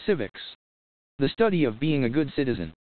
Civics. The study of being a good citizen.